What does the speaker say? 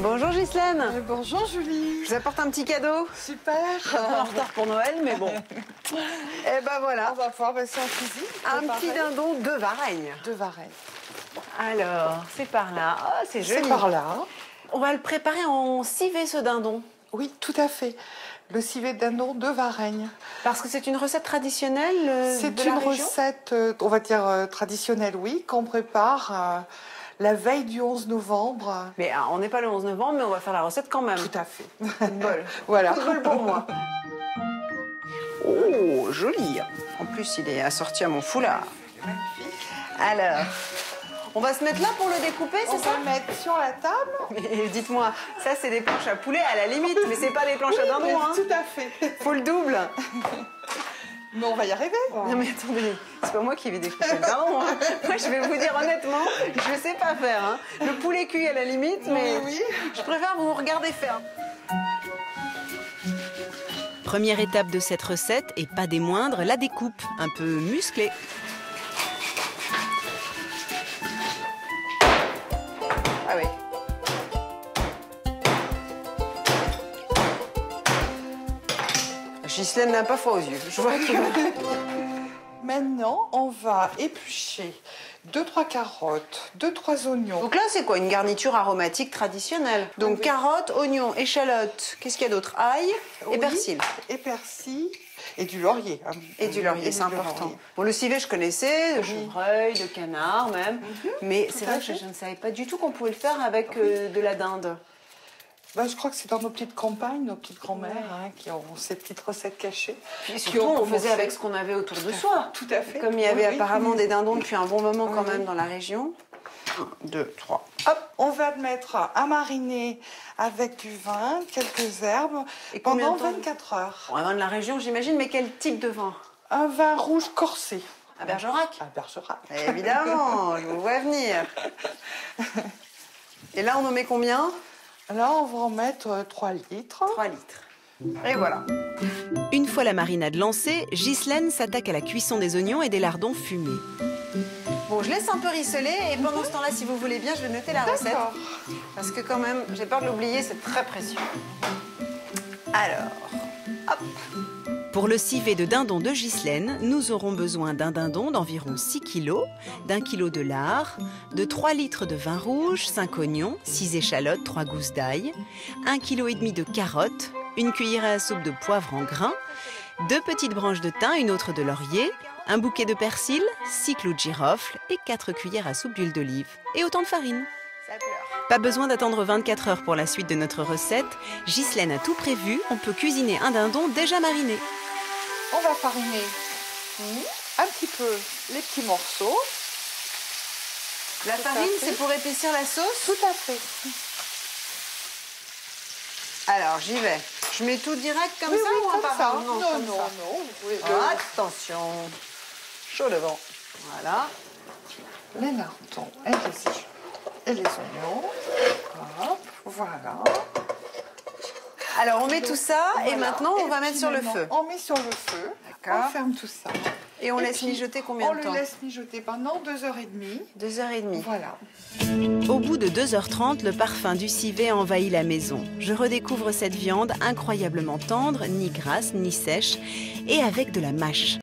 Bonjour Ghislaine. Bonjour Julie. Je vous apporte un petit cadeau. Super. Je suis un peu en retard pour Noël, mais bon. Et ben voilà. On va pouvoir passer en cuisine. Un petit dindon de Varennes. De Varennes. Alors, c'est par là. Oh, c'est joli. C'est par là. On va le préparer en civet, ce dindon. Oui, tout à fait. Le civet de dindon de Varennes. Parce que c'est une recette traditionnelle C'est de la une région. recette, on va dire, traditionnelle, oui, qu'on prépare la veille du 11 novembre. Mais on n'est pas le 11 novembre, mais on va faire la recette quand même. Tout à fait. Coup de bol. Voilà. Coup de bol pour moi. Oh, joli. En plus, il est assorti à mon foulard. Alors, on va se mettre là pour le découper, On c'est ça? va le mettre sur la table. Mais dites-moi, ça c'est des planches à poulet à la limite, mais c'est pas des planches à dindon, hein. Tout à fait. Faut le double. Mais on va y arriver. Non mais attendez, c'est pas moi qui vais découper le dindon, hein. Moi je vais vous dire honnêtement, je sais pas faire, hein. Le poulet cuit à la limite, mais Oui. je préfère vous regarder faire. Première étape de cette recette, et pas des moindres, la découpe, un peu musclée. Ah oui. Ghislaine n'a pas froid aux yeux. Je vois que... Maintenant, on va éplucher 2-3 carottes, 2-3 oignons. Donc là, c'est quoi? Une garniture aromatique traditionnelle. Donc Oui. carottes, oignons, échalotes, qu'est-ce qu'il y a d'autre? Ail et Oui, persil. Et persil. Et du laurier. Hein. Et du laurier, c'est important. Bon, le civet, je connaissais, de chevreuil, de canard même. Mais c'est vrai que je ne savais pas du tout qu'on pouvait le faire avec de la dinde. Ben, je crois que c'est dans nos petites campagnes, nos petites grand-mères hein, qui ont ces petites recettes cachées. Et surtout, on faisait avec ce qu'on avait autour de soi. Tout à fait. Comme il y avait Oui, apparemment oui. des dindons depuis un bon moment quand Oui. même dans la région. 1, 2, 3. Hop, on va le mettre à mariner avec du vin, quelques herbes, Et combien pendant de temps 24 heures. On va de la région, j'imagine, mais quel type de vin? Un vin rouge corsé. À Bergerac. À Bergerac. Évidemment, je vous vois venir. Et là, on en met combien? Là, on va en mettre 3 litres. 3 litres. Et voilà. Une fois la marinade lancée, Ghislaine s'attaque à la cuisson des oignons et des lardons fumés. Bon, je laisse un peu rissoler et pendant ce temps-là, si vous voulez bien, je vais noter la recette. D'accord. Parce que quand même, j'ai peur de l'oublier, c'est très précieux. Alors, hop. Pour le civet de dindon de Ghislaine, nous aurons besoin d'un dindon d'environ 6 kg, d'1 kg de lard, de 3 litres de vin rouge, 5 oignons, 6 échalotes, 3 gousses d'ail, 1,5 kg de carottes, une cuillère à soupe de poivre en grains, 2 petites branches de thym, une autre de laurier, un bouquet de persil, 6 clous de girofle et 4 cuillères à soupe d'huile d'olive. Et autant de farine. Ça pleure. Pas besoin d'attendre 24 heures pour la suite de notre recette. Ghislaine a tout prévu, on peut cuisiner un dindon déjà mariné. On va fariner un petit peu les petits morceaux. La farine, c'est pour épaissir la sauce? Tout à fait. Alors, j'y vais. Je mets tout direct comme ça ou comme par ça. rapport? Non, comme non, ça. non. Vous pouvez Attention. Chaud devant. Voilà. les lardons et les oignons. Hop, voilà. Alors, on met tout ça et Voilà. maintenant, on va Et mettre puis sur le maintenant, feu. On met sur le feu. D'accord. On ferme tout ça. Et on Et laisse puis, mijoter combien de temps? On le laisse mijoter pendant 2h30. 2h30. Voilà. Au bout de 2h30, le parfum du civet envahit la maison. Je redécouvre cette viande incroyablement tendre, ni grasse, ni sèche, et avec de la mâche.